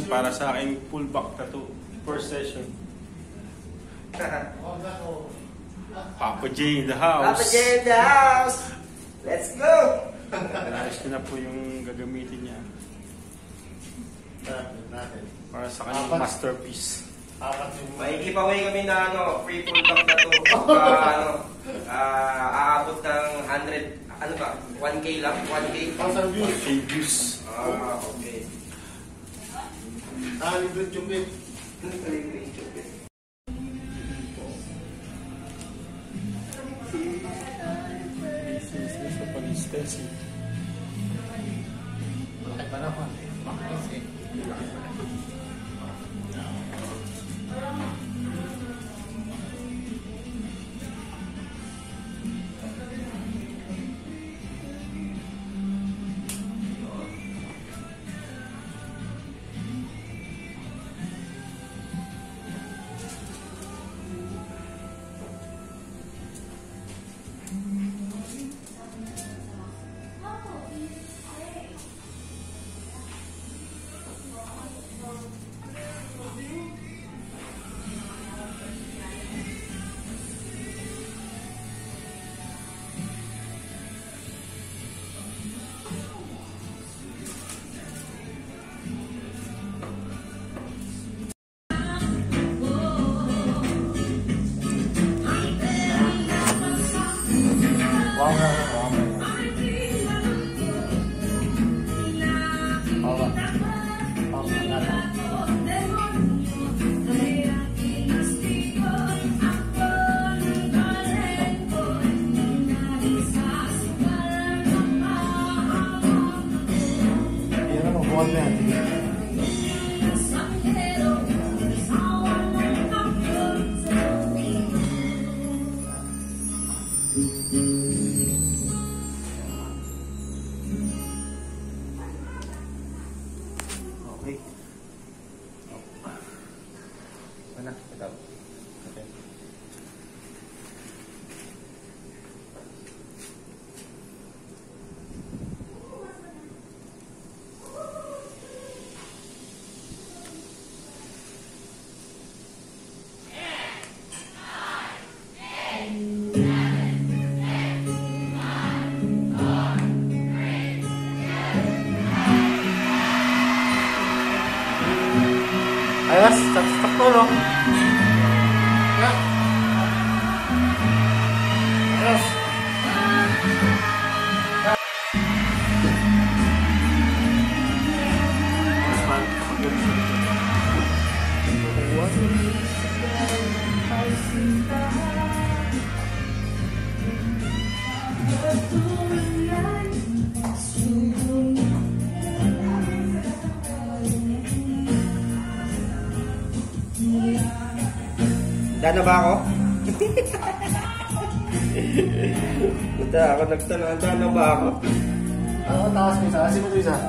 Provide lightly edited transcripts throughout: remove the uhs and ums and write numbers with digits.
para sa aking pullback tattoo. First session. Papa J in the house. Papa J in the house. Let's go. Nais ko na po yung gagamitin niya. Para sa kanyang masterpiece. May giveaway kami na free pullback na to. Aabot ng 100, 1K lang? 1K? 1K views. Okay. Libre chupit. Libre chupit. Sa pag-stencil. Malaki pa naman. Makakasik. Okay. Mana? Kita. Okay. Ayos, sakto no? Ya. Ayos. Dana ba ako? Punta ako nagtanong, dana ba ako? Ano ang takas mo isa? Kasi mo ito isa.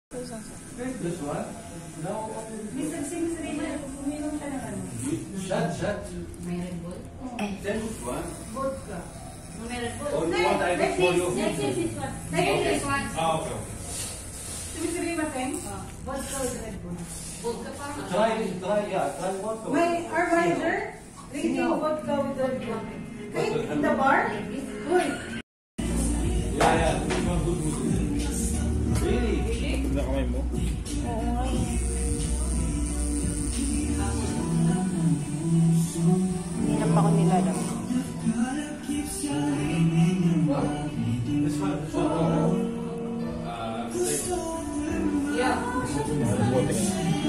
This one? No. Mr. Sims-Rina, uminom ka ng ano? Shot. May Red Bull? Then which one? Vodka. May Red Bull? Oh, you want I make for you? Next is this one. Next is this one. Ah, okay. Sims-Rina, Teng? Vodka with Red Bull. Vodka pa? Try what? May Arviser drinking vodka with Red Bull. Okay, in the bar? Good. Yeah. Good. Really? Hindi kamay mo. Hindi na pa ako nilalaro. This one. Yeah.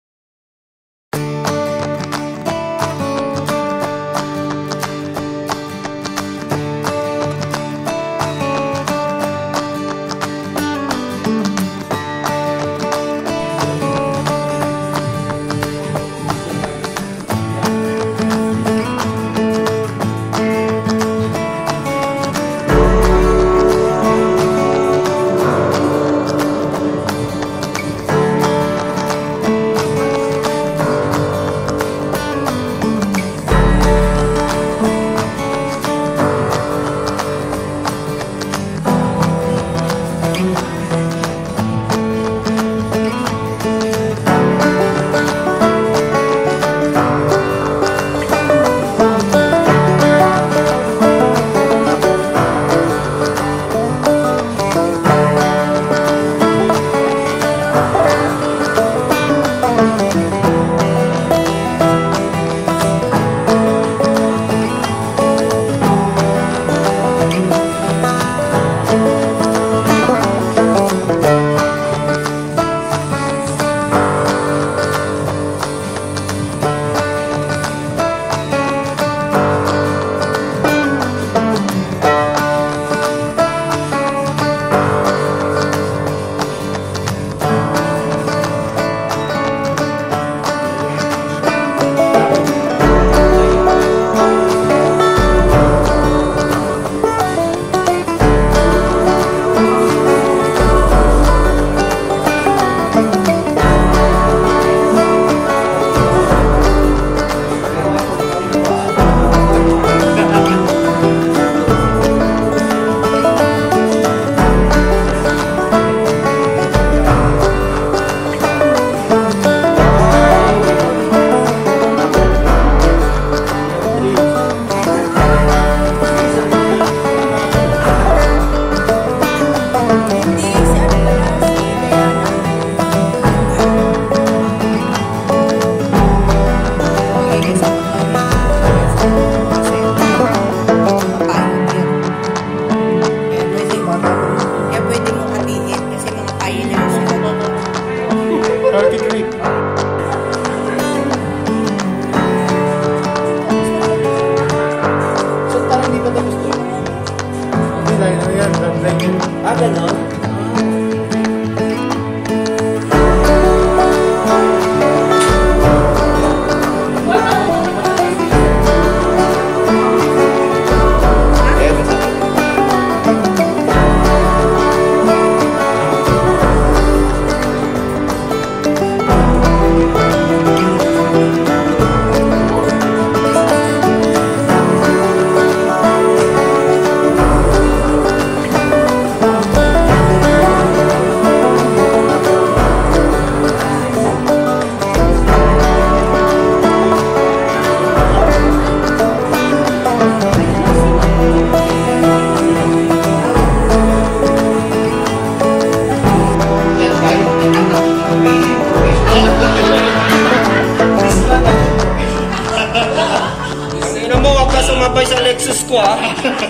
sumabay sa Lexus ko ah.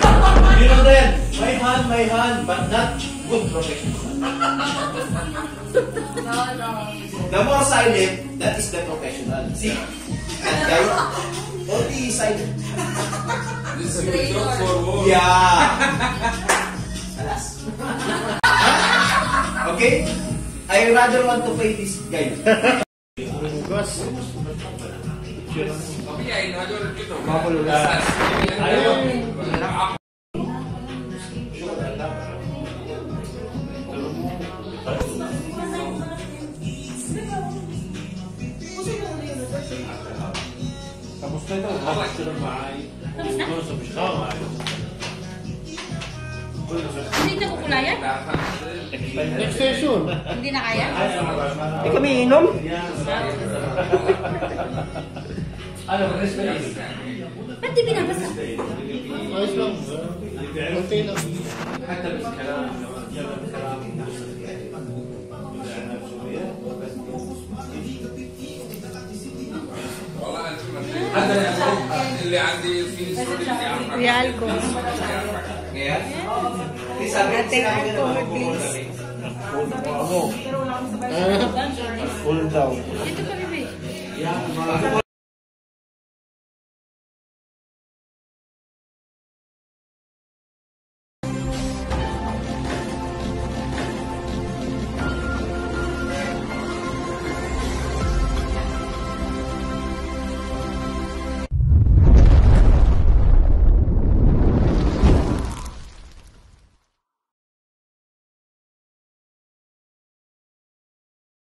You know that, my hand, but not good professional. The more silent, that is the professional. See? That guy, only silent. This is a good job for war. Yeah. Alas. Okay? I rather want to pay this guy. Tapi ya ini aja gitu. Ayo. Hindi na kukulayan? Next session. Hindi na kaya? Hindi kami inom. Ba't di binabasa? Ayos lang. Konti lang. اللي عندي في سوري Kuya Alco. Ngayon? Kasi sabi ko Take sinabi ko alcohol, na please. Cool down. Dito ka, bebe. Bago